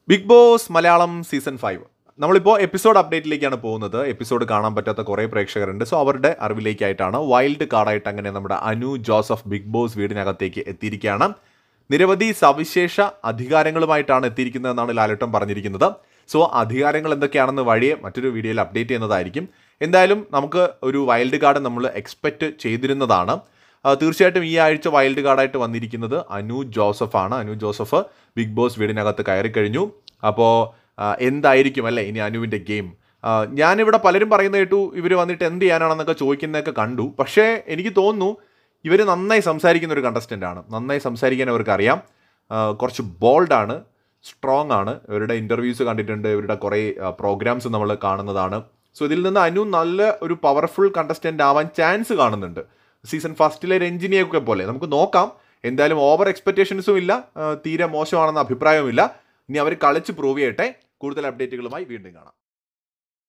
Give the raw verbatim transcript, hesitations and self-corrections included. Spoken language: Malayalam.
Big Boss Malayalam season five നമ്മളിപ്പോൾ എപ്പിസോഡ് അപ്ഡേറ്റിലേക്കാണ് പോകുന്നത്. എപ്പിസോഡ് കാണാൻ പറ്റാത്ത കുറേ പ്രേക്ഷകരുണ്ട്. സോ അവരുടെ അറിവിലേക്കായിട്ടാണ് വൈൽഡ് കാർഡായിട്ട് അങ്ങനെ നമ്മുടെ അനു ജോസഫ് ബിഗ് ബോസ് വീടിനകത്തേക്ക് എത്തിയിരിക്കുകയാണ്. നിരവധി സവിശേഷ അധികാരങ്ങളുമായിട്ടാണ് എത്തിയിരിക്കുന്നതെന്നാണ് ലാലേട്ടൻ പറഞ്ഞിരിക്കുന്നത്. സോ അധികാരങ്ങൾ എന്തൊക്കെയാണെന്ന് വഴിയെ മറ്റൊരു വീഡിയോയിൽ അപ്ഡേറ്റ് ചെയ്യുന്നതായിരിക്കും. എന്തായാലും നമുക്ക് ഒരു വൈൽഡ് കാർഡ് നമ്മൾ എക്സ്പെക്റ്റ് ചെയ്തിരുന്നതാണ്. തീർച്ചയായിട്ടും ഈ ആഴ്ച വൈൽഡ് കാർഡായിട്ട് വന്നിരിക്കുന്നത് അനു ജോസഫ് ആണ്. അനു ജോസഫ് ബിഗ് ബോസ് വീടിനകത്ത് കയറി കഴിഞ്ഞു. അപ്പോൾ എന്തായിരിക്കും അല്ലേ ഇനി അനുവിൻ്റെ ഗെയിം? ഞാനിവിടെ പലരും പറയുന്നത് കേട്ടു ഇവർ വന്നിട്ട് എന്ത് ചെയ്യാനാണെന്നൊക്കെ ചോദിക്കുന്നതൊക്കെ കണ്ടു. പക്ഷേ എനിക്ക് തോന്നുന്നു ഇവർ നന്നായി സംസാരിക്കുന്ന ഒരു കണ്ടസ്റ്റൻ്റ് ആണ്. നന്നായി സംസാരിക്കാൻ അവർക്ക് അറിയാം. കുറച്ച് ബോൾഡാണ്, സ്ട്രോങ് ആണ്. ഇവരുടെ ഇൻ്റർവ്യൂസ് കണ്ടിട്ടുണ്ട്, ഇവരുടെ കുറേ പ്രോഗ്രാംസ് നമ്മൾ കാണുന്നതാണ്. സോ ഇതിൽ നിന്ന് അനു നല്ല ഒരു പവർഫുൾ കണ്ടസ്റ്റൻ്റ് ആവാൻ ചാൻസ് കാണുന്നുണ്ട്. സീസൺ ഫസ്റ്റിലെ രഞ്ജിനിയൊക്കെ പോലെ നമുക്ക് നോക്കാം. എന്തായാലും ഓവർ എക്സ്പെക്റ്റേഷൻസും ഇല്ല, തീരെ മോശമാണെന്ന അഭിപ്രായവുമില്ല. ഇനി അവർ കളിച്ച് പ്രൂവ് ചെയ്യട്ടെ. കൂടുതൽ അപ്ഡേറ്റുകളുമായി വീണ്ടും കാണാം.